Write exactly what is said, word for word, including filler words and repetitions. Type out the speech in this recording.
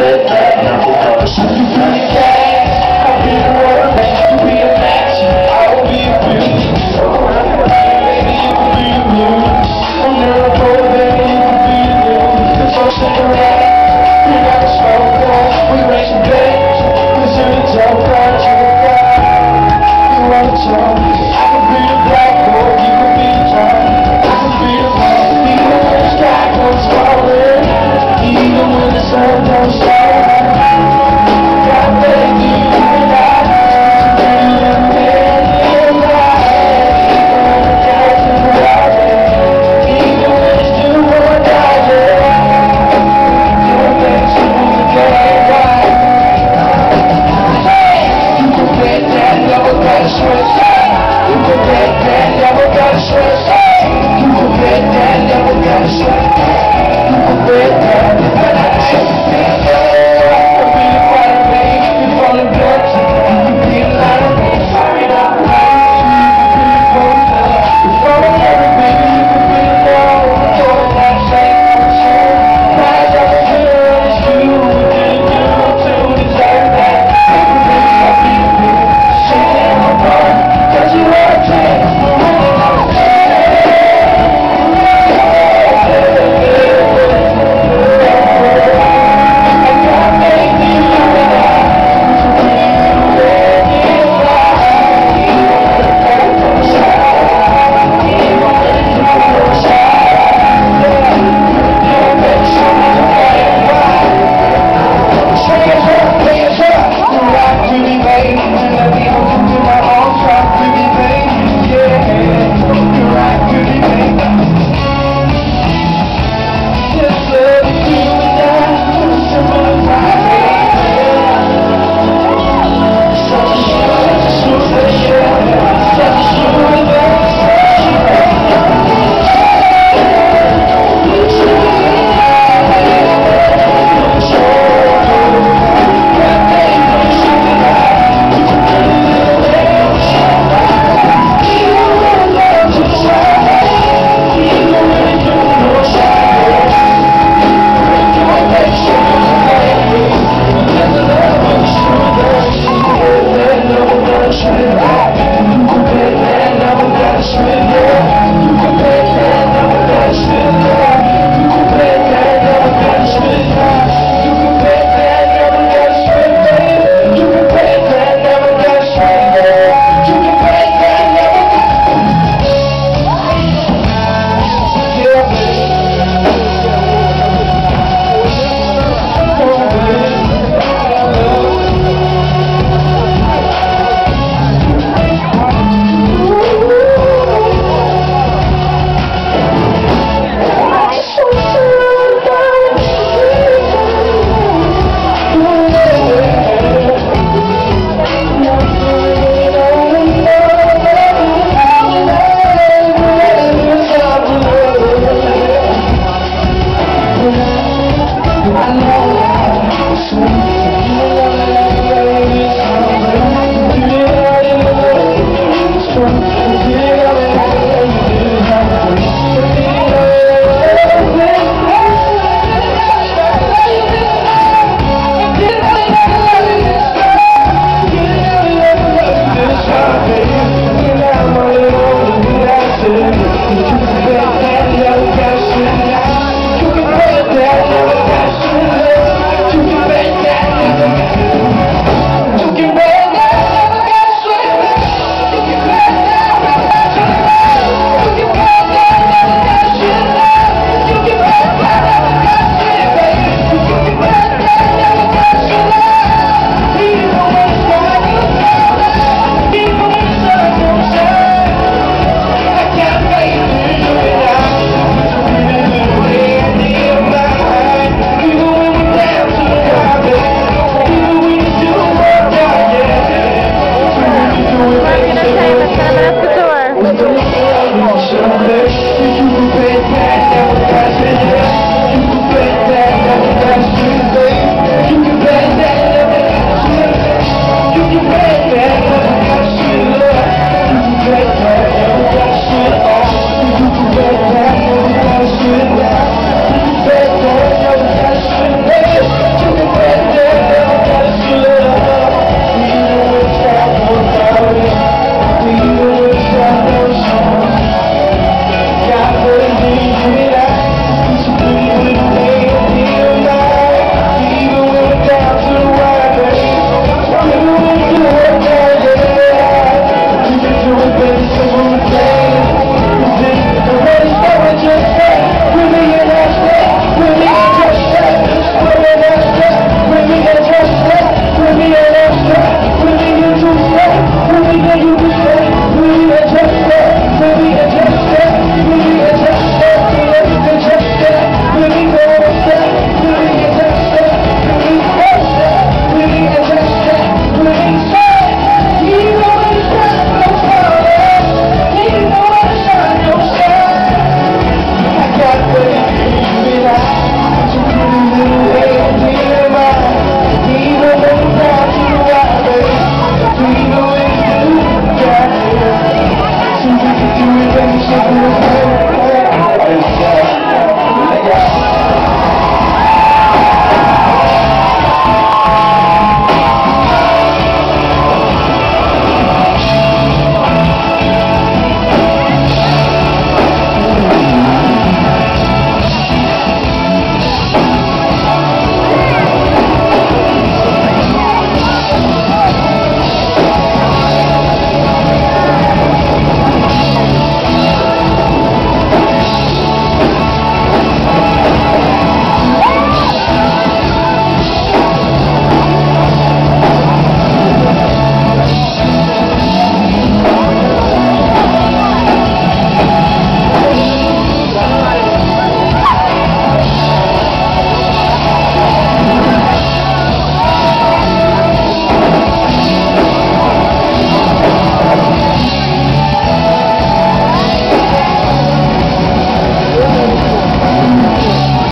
bet that never goes. You can be the cat, I'll be the road, you can be a match, I will be a beauty. Baby, you can be the blue. I'm never cold, baby, you can be the blue. The first cigarette, we got the smoke, we raise some beds, cause you're the top part, you're the guy. You want the top, I can be the black boy, you can be the top. I can be the one, even when the sky comes falling, even when the sun don't shine. God made you and I, to be a man in life. Even when the clouds are rising, even when it's do or die, doing things you get right. You can bet that never got a switch. You can bet that never got a switch. You can bet that never got a switch. You can bet that never got a switch. I can be the fighter, babe. You're falling blood. You can be the lighter, babe. Fire it up, right? You can be the poster. You're falling heavy, baby. You can be the love. You're falling that same person. Rise up and feel it. It's you. You didn't do to deserve that. I'll be the big. Shake it in my body. Cause you are a tank. I know